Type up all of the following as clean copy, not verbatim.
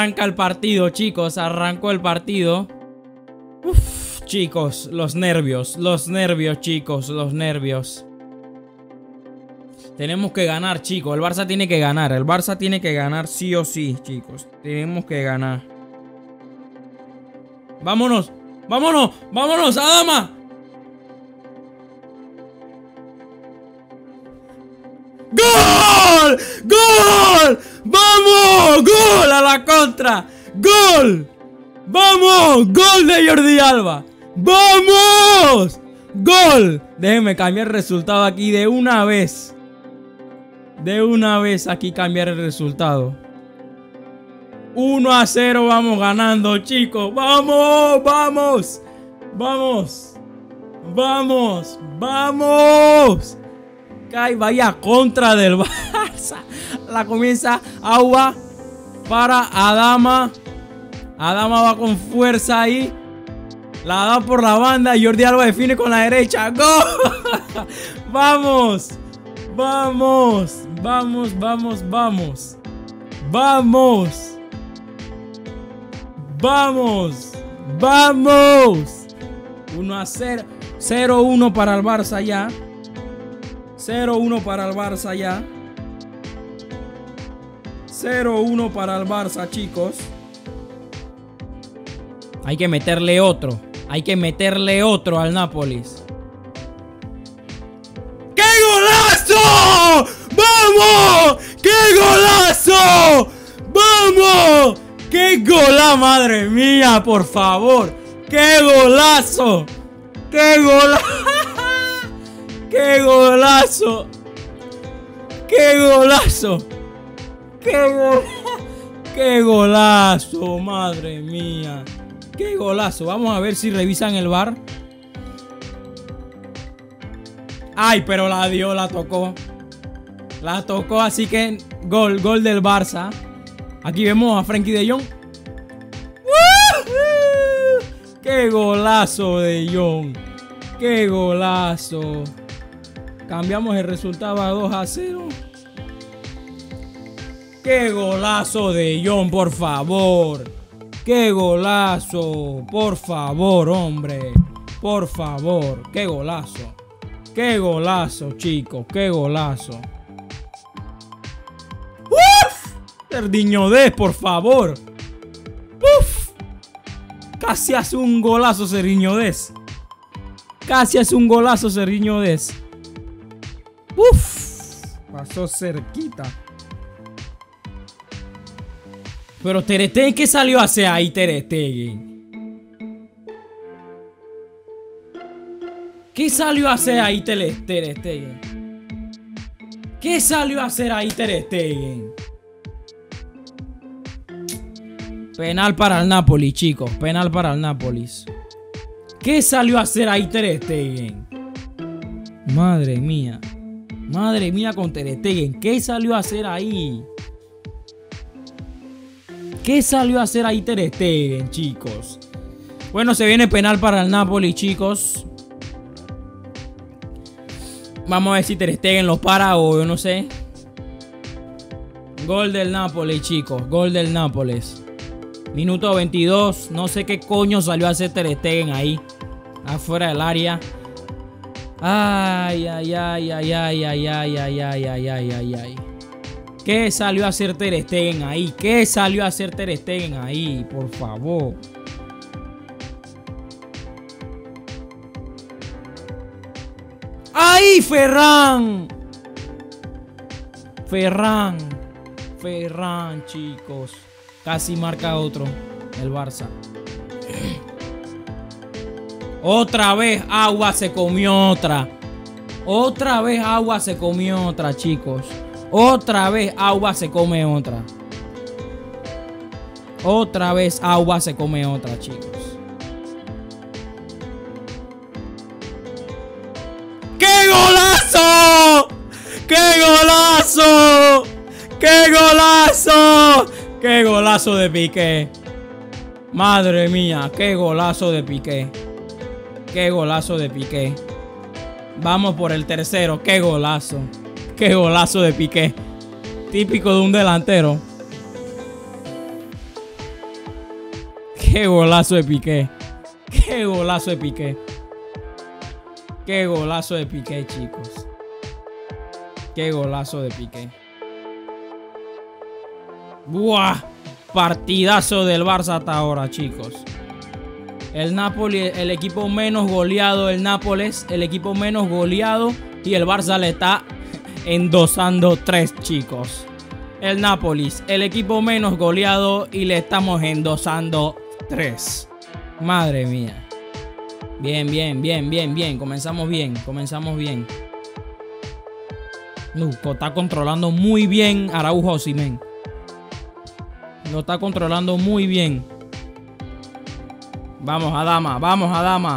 arranca el partido, chicos. Arrancó el partido. Uf, chicos, los nervios, chicos, los nervios. Tenemos que ganar, chicos. El Barça tiene que ganar. El Barça tiene que ganar sí o sí, chicos. Tenemos que ganar. Vámonos. Vámonos. Vámonos, Adama. ¡Gol! ¡Gol! ¡Vamos! ¡Gol a la contra! ¡Gol! ¡Vamos! ¡Gol de Jordi Alba! ¡Vamos! ¡Gol! Déjenme cambiar el resultado aquí de una vez. De una vez aquí cambiar el resultado. 1-0 vamos ganando, chicos. ¡Vamos! ¡Vamos! ¡Vamos! ¡Vamos! ¡Vamos! Cae, vaya contra del Barça. La comienza Agua para Adama. Adama va con fuerza ahí. La da por la banda. Jordi Alba define con la derecha. ¡Gol! ¡Vamos! ¡Vamos! ¡Vamos! ¡Vamos! ¡Vamos! ¡Vamos! ¡Vamos! ¡Vamos! 1-0. 0-1 para el Barça ya. 0-1 para el Barça ya. 0-1 para el Barça, chicos. Hay que meterle otro. Hay que meterle otro al Nápoles. ¡Qué golazo! ¡Vamos! ¡Qué golazo! ¡Vamos! ¡Qué golazo! ¡Madre mía, por favor! ¡Qué golazo! ¡Qué golazo! ¡Qué golazo! ¡Qué golazo! ¡Qué golazo! ¡Madre mía! ¡Qué golazo! Vamos a ver si revisan el VAR. ¡Ay! Pero la dio, la tocó. La tocó, así que gol del Barça. Aquí vemos a Frenkie de Jong. ¡Qué golazo de Jong! ¡Qué golazo! Cambiamos el resultado a 2-0. ¡Qué golazo de Jong, por favor! ¡Qué golazo! Por favor, hombre. Por favor. ¡Qué golazo! ¡Qué golazo, chicos! ¡Qué golazo! ¡Uf! Sergiño Dest, por favor. ¡Uf! Casi hace un golazo Sergiño Dest. Casi hace un golazo Sergiño Dest. ¡Uf! Pasó cerquita. Pero Ter Stegen, ¿qué salió a hacer ahí Ter Stegen? ¿Qué salió a hacer ahí Ter Stegen? ¿Qué salió a hacer ahí Ter Stegen? Penal para el Napoli, chicos. Penal para el Napoli. ¿Qué salió a hacer ahí Ter Stegen? Madre mía. Madre mía con Ter Stegen. ¿Qué salió a hacer ahí? ¿Qué salió a hacer ahí Ter Stegen, chicos? Bueno, se viene penal para el Napoli, chicos. Vamos a ver si Ter Stegen lo para o yo no sé. Gol del Napoli, chicos. Gol del Nápoles. Minuto 22. No sé qué coño salió a hacer Ter Stegen ahí. Afuera del área. Ay, ay, ay, ay, ay, ay, ay, ay, ay, ay, ay, ay, ay. ¿Qué salió a hacer Ter Stegen ahí? ¿Qué salió a hacer Ter Stegen ahí? Por favor. ¡Ay, Ferran! Ferran, chicos. Casi marca otro. El Barça. Otra vez Agua se comió otra. Otra vez Agua se comió otra, chicos. Otra vez Agua se come otra. Otra vez Agua se come otra, chicos. ¡Qué golazo! ¡Qué golazo! ¡Qué golazo! ¡Qué golazo de Piqué! Madre mía, qué golazo de Piqué. Qué golazo de Piqué. Vamos por el tercero. Qué golazo. Qué golazo de Piqué. Típico de un delantero. Qué golazo de Piqué. Qué golazo de Piqué. Qué golazo de Piqué, chicos. Qué golazo de Piqué. ¡Buah! Partidazo del Barça hasta ahora, chicos. El Napoli, el equipo menos goleado. El Nápoles, el equipo menos goleado. Y el Barça le está endosando 3, chicos. El Nápoles, el equipo menos goleado. Y le estamos endosando 3. Madre mía. Bien, bien, bien, bien, bien. Comenzamos bien, comenzamos bien. Está controlando muy bien Araujo Osimhen. Lo está controlando muy bien. Vamos, Adama, vamos, Adama.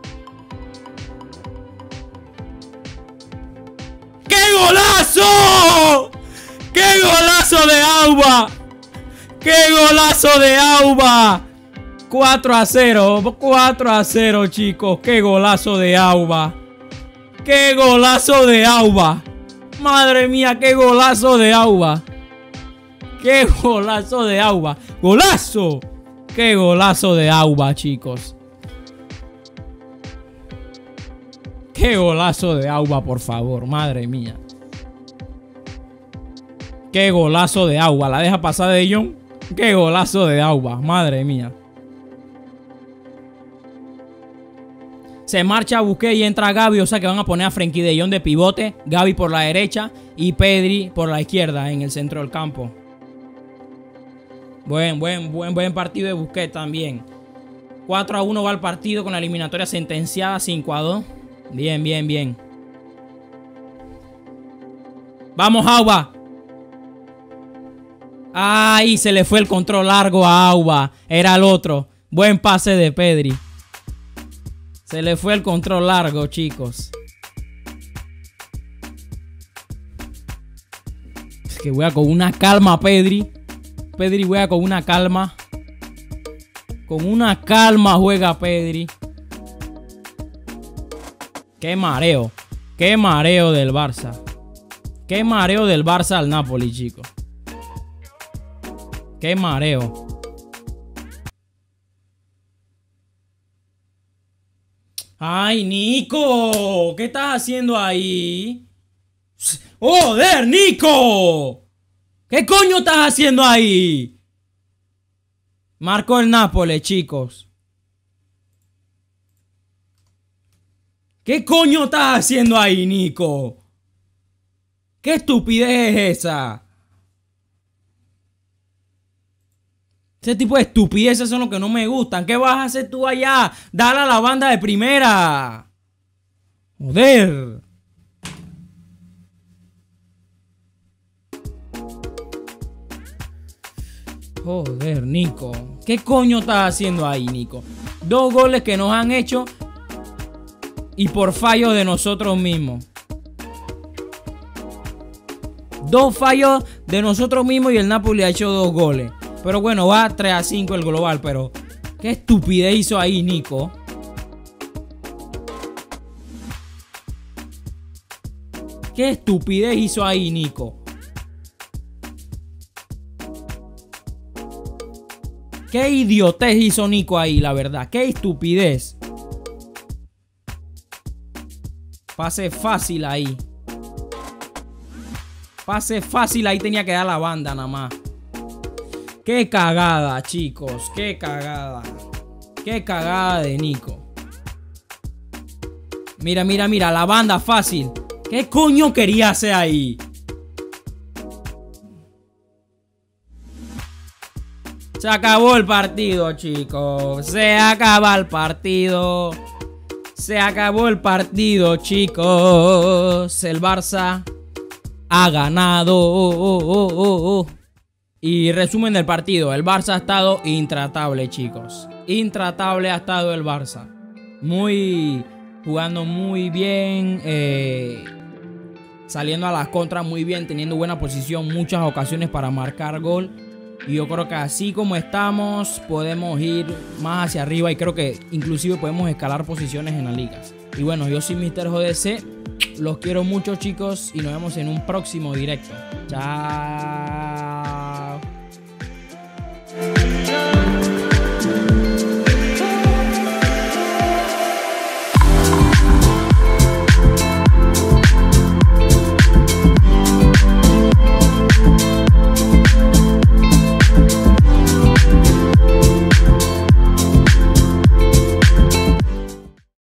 ¡Qué golazo! ¡Qué golazo de Auba! ¡Qué golazo de Auba! 4-0, 4-0, chicos. ¡Qué golazo de Auba! ¡Qué golazo de Auba! Madre mía, qué golazo de Auba. ¡Qué golazo de Auba! ¡Golazo! ¡Qué golazo de Auba, chicos! ¡Qué golazo de Auba, por favor! ¡Madre mía! ¡Qué golazo de Auba! ¿La deja pasar de Jong? ¡Qué golazo de Auba! ¡Madre mía! Se marcha Busquets y entra Gavi. O sea que van a poner a Frenkie de Jong de pivote. Gavi por la derecha y Pedri por la izquierda en el centro del campo. Buen partido de Busquets también. 4-1 va el partido con la eliminatoria sentenciada. 5-2. Bien, bien, bien. Vamos, Auba. Ay, se le fue el control largo a Auba. Era el otro. Buen pase de Pedri. Se le fue el control largo, chicos. Es que juega con una calma Pedri. Pedri juega con una calma. Con una calma juega Pedri. Qué mareo. Qué mareo del Barça. Qué mareo del Barça al Napoli, chicos. Qué mareo. ¡Ay, Nico! ¿Qué estás haciendo ahí? ¡Joder, Nico! ¿Qué coño estás haciendo ahí? Marcó el Nápoles, chicos. ¿Qué coño estás haciendo ahí, Nico? ¿Qué estupidez es esa? Ese tipo de estupideces son los que no me gustan. ¿Qué vas a hacer tú allá? Dale a la banda de primera. Joder. Joder, Nico. ¿Qué coño estás haciendo ahí, Nico? 2 goles que nos han hecho y por fallos de nosotros mismos. 2 fallos de nosotros mismos y el Napoli ha hecho 2 goles. Pero bueno, va 3-5 el global. Pero qué estupidez hizo ahí, Nico. Qué estupidez hizo ahí, Nico. Qué idiotez hizo Nico ahí, la verdad. Qué estupidez. Pase fácil ahí. Pase fácil ahí, tenía que dar la banda nada más. Qué cagada, chicos. Qué cagada. Qué cagada de Nico. Mira, mira, mira. La banda fácil. ¿Qué coño quería hacer ahí? Se acabó el partido, chicos. Se acaba el partido. Se acabó el partido, chicos. El Barça ha ganado. Y resumen del partido. El Barça ha estado intratable, chicos. Intratable ha estado el Barça. Jugando muy bien. Saliendo a las contras muy bien. Teniendo buena posición. Muchas ocasiones para marcar gol. Y yo creo que así como estamos, podemos ir más hacia arriba. Y creo que inclusive podemos escalar posiciones en la liga. Y bueno, yo soy Mr. JDC. Los quiero mucho, chicos. Y nos vemos en un próximo directo. Chao.